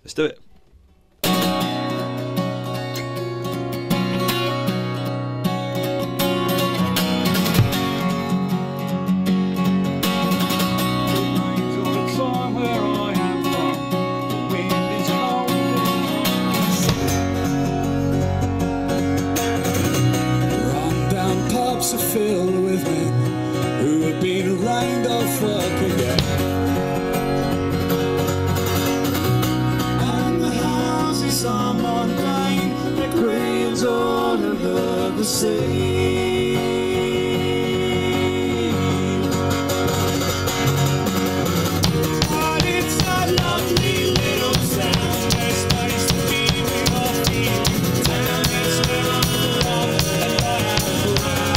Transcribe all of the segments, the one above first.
Let's do it. Are filled with men who have been rained off work again, and the houses are mundane, the queens all over the sea. But it's a lovely little sound, there's space to keep you off the town is where I'm from, and I am proud.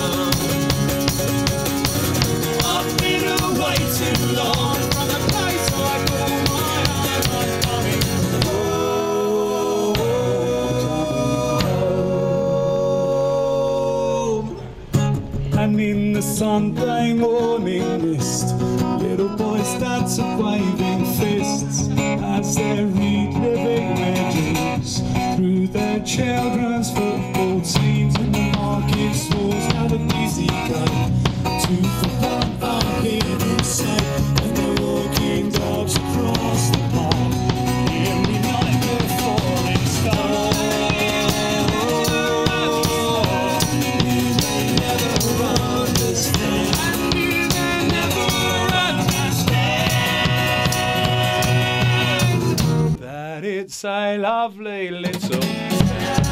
I've been away too long from the place I call my home. I'm coming home. And in the Sunday morning mist, little boys dance at waving fists as they read living legends through their children's football teams. In the market stalls now the busy go to for one I'm here to say, and they're walking dogs across the park every night they're falling stars. You may never understand, and you may never understand that it's a lovely little town.